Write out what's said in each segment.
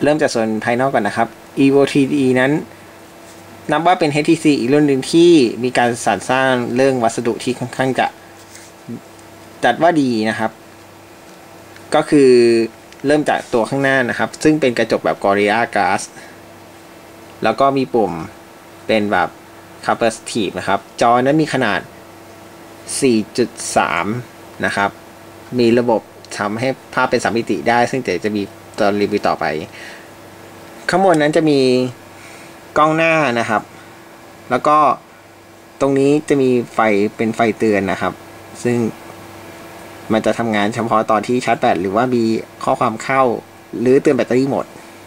เริ่มจากส่วนภายนอกก่อนนะครับ Evo 3D นั้นนับว่าเป็น HTC อีกรุ่นหนึ่งที่มีการสรรสร้างเรื่องวัสดุที่ค่อนข้างจะจัดว่าดีนะครับ ก็คือเริ่มจากตัวข้างหน้านะครับซึ่งเป็นกระจกแบบ Gorilla Glass แล้วก็มีปุ่มเป็นแบบ Capacitive นะครับจอนั้นมีขนาด 4.3 นะครับมีระบบทำให้ภาพเป็น3มิติได้ซึ่งเดี๋ยวจะมีตอนรีวิวต่อไปข้างบนนั้นจะมีกล้องหน้านะครับแล้วก็ตรงนี้จะมีไฟเป็นไฟเตือนนะครับซึ่งมันจะทำงานเฉพาะตอนที่ชาร์จแบตหรือว่ามีข้อความเข้าหรือเตือนแบตเตอรี่หมด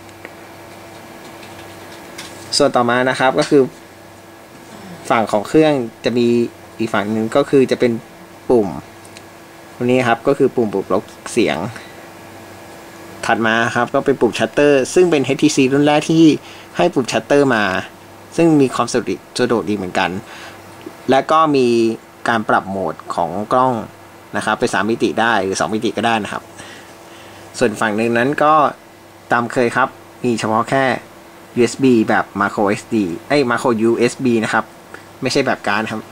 ส่วนต่อมานะครับก็คือฝั่งของเครื่องจะมีอีกฝั่งหนึ่งก็คือจะเป็นปุ่มตรงนี้ครับก็คือปุ่มปลุกลดเสียงถัดมาครับก็เป็นปุ่มชัตเตอร์ซึ่งเป็น HTC รุ่นแรกที่ให้ปุ่มชัตเตอร์มาซึ่งมีความสะดวกดีเหมือนกันและก็มีการปรับโหมดของกล้องนะครับเป็น3มิติได้หรือ2มิติก็ได้นะครับส่วนฝั่งหนึ่งนั้นก็ตามเคยครับมีเฉพาะแค่ USB แบบ Micro SD Micro USB นะครับไม่ใช่แบบการครับ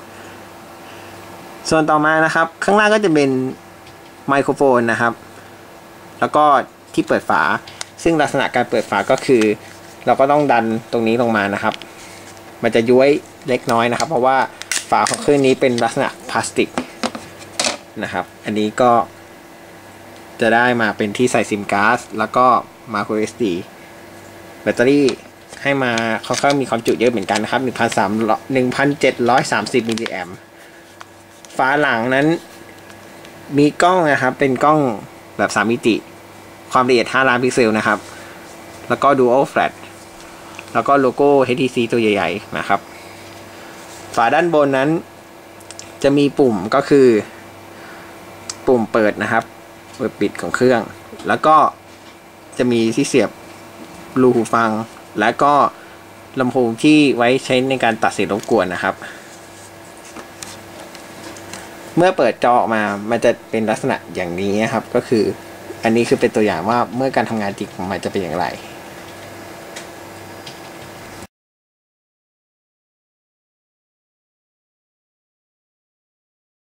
ส่วนต่อมานะครับข้างล่างก็จะเป็นไมโครโฟนนะครับแล้วก็ที่เปิดฝาซึ่งลักษณะการเปิดฝาก็คือเราก็ต้องดันตรงนี้ลงมานะครับมันจะย้วยเล็กน้อยนะครับเพราะว่าฝาของเครื่องนี้เป็นลักษณะพลาสติกนะครับอันนี้ก็จะได้มาเป็นที่ใส่ซิมการ์ดแล้วก็ Micro SD แบตเตอรี่ให้มาค่อนข้างมีความจุเยอะเหมือนกันนะครับ 1,730 มิลลิแอมป์ฝาหลังนั้นมีกล้องนะครับเป็นกล้องแบบ3มิติความละเอียด5 ล้านพิกเซลนะครับแล้วก็ Dual Flash แล้วก็โลโก้ HTC ตัวใหญ่ๆนะครับฝาด้านบนนั้นจะมีปุ่มก็คือปุ่มเปิดนะครับเปิดปิดของเครื่องแล้วก็จะมีที่เสียบรูหูฟังและก็ลำโพงที่ไว้ใช้ในการตัดเสียงรบกวนนะครับเมื่อเปิดจอออกมามันจะเป็นลักษณะอย่างนี้นะครับก็คืออันนี้คือเป็นตัวอย่างว่าเมื่อการทำงานจริงของมันจะเป็นอย่างไร